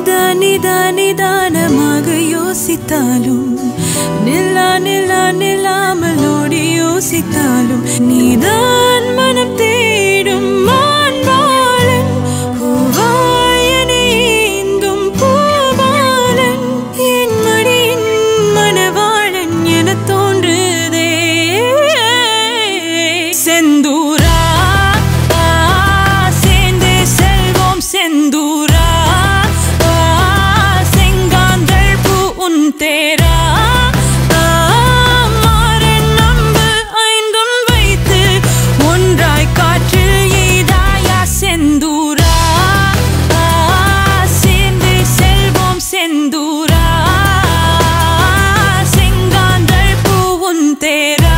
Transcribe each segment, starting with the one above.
நிதானமாக யோசித்தாலும் நில்லாமல் ஓடி யோசித்தாலும் நீதான் மனம் தேடும் மான்பாலன் பூவாயனேந்தும் பூபாலன் என் மடியின் மனவாளன் என தோன்றுதே செந்தூரா சேர்ந்தே செல்வோம் செந்தூரா तेरा मारन नंबु ஐந்தும் வைத்து ஒன்றாய் காற்றில் எய்தாயா செந்தூரா சேர்ந்து செல்வோம் செந்தூரா செங்காந்தள் பூவும் தேரா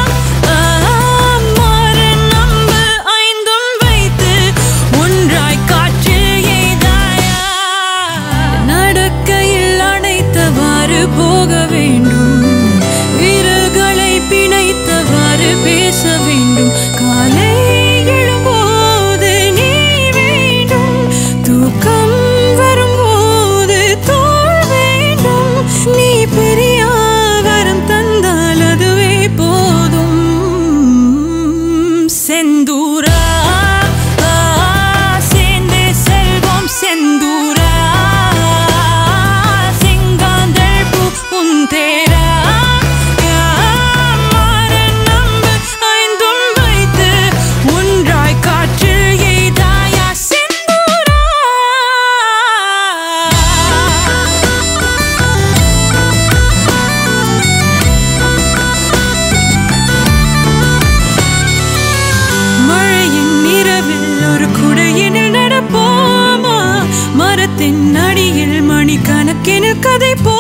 மாரன் நம்பு ஐந்தும் வைத்து ஒன்றாய் காற்றில் எய்தாயா நடக்கையில் அணைத்தவாறு போக வேண்டும் விரல்களை பிணைத்தவாறு பேச வேண்டும் காலை எழும்போது நீ வேண்டும் தூக்கம் வரும்போது தோள் வேண்டும் நீ பெரிய வரம் தந்தால் அதுவே போதும் செந்தூரா சேர்ந்தே செல்வோம் செந்தூரா तेरा मारन नंबु ஐந்தும் வைத்து ஒன்றாய் காற்றில் எய்தாயா செந்தூரா மழையின் இரவில் ஒரு குடையினில் நடப்போமா மரத்தின் அடியில் மணிக்கணக்கில் கதை